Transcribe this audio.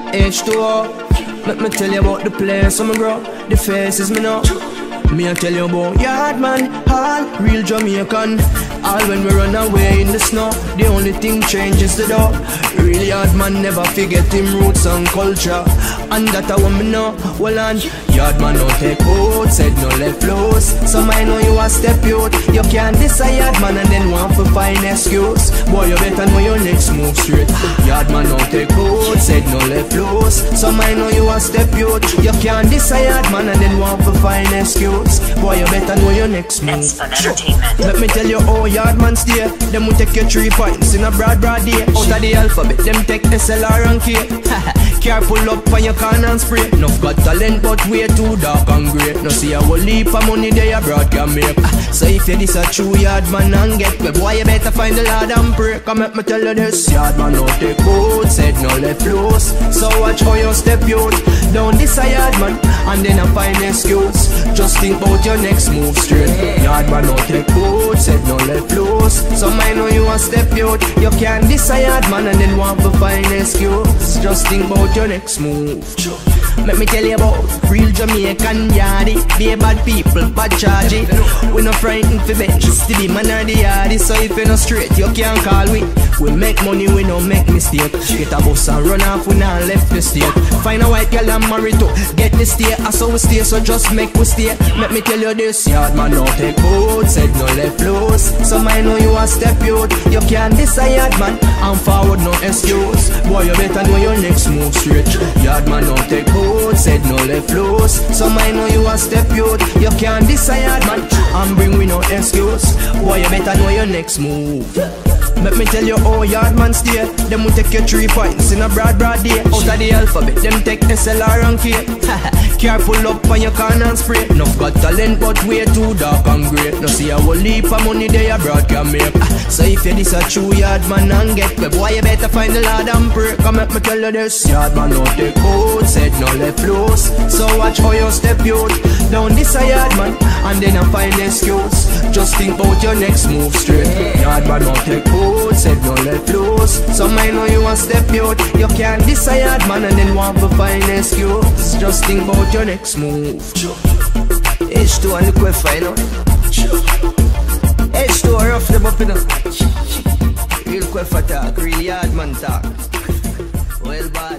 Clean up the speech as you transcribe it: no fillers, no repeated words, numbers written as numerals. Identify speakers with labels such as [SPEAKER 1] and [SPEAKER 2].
[SPEAKER 1] H2O. Let me tell you about the place I'm grow. The faces me know. Me I tell you about yard man, all real Jamaican. All when we run away in the snow, the only thing changes the door. Real yard man never forget him roots and culture, and that I want me know. Well on, yard man no take out, said no left close. Some I know you a step out. You can't diss a yard man and then want to find excuse. Boy you better know your next move straight. Yard man no take out, said no left close. Some I know you a step out. You can't diss a yard man and then want to find excuse. Boy, you better know your next move.
[SPEAKER 2] Entertainment.
[SPEAKER 1] Let me tell you how yard man stay. Them will take your 3 points in a broad day. Out of the alphabet, them take SLR and K. Car pull up on your can and spray. Enough got talent but way too dark and great. No see a whole heap of money they abroad can make. So if you this a true yard man and get web, boy you better find the Lord and pray. Come let me tell you this. Yard man no take out, said no left close. So watch how you step out. Down this a yard man and then I find excuse. Just think about your next move straight. Yard man no take out, said no left close. Some I know you a step out. You can't diss a yard man and then want to find excuse. Just think about your next move. Let me tell you about real Jamaican yardie. Be bad people, bad charge it. We no frightened for benches to be man or the yardie. So if you no straight, you can't call we. We make money, we no make mistake. Get a bus and run off, we not left the state. Find a white girl and marry to get the stay. I saw we stay, so just make we stay. Let me tell you this. Yard man no take out, said no left close. Some I know you a step out. You can't diss a yard man and forward no excuse. Boy you better know your next move straight. Yard man no take out, said no left close. Some I know you a step out. You can't diss a yard man and bring we no excuse. Boy you better know your next move. Let me tell you how yard man stay. Them will take your 3 points in a broad day. Out of the alphabet, them take SLR and K. Car pull up on your can and spray. Enough got talent but way too dark and great. No see a whole heap of money they abroad can make. So if you this a true yard man and get web, boy you better find the Lord and pray. Come let me tell you this. Yard man no take out, said no left close. So watch how you step out. Down this a yard man and then I find excuse. Just think about your next move straight. Yard man no take out, said no left close. Some I know you a step out. You can't diss a yard man and then want to find excuse. Just think about your next move. H2 and the Quefa, you know. H2 rough them up, you know. Real Quefa talk, real yard man talk. Well bad.